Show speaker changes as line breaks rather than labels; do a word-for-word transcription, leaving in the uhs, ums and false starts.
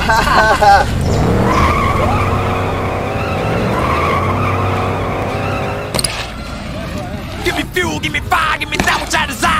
Give me fuel, give me fire, give me that which I desire.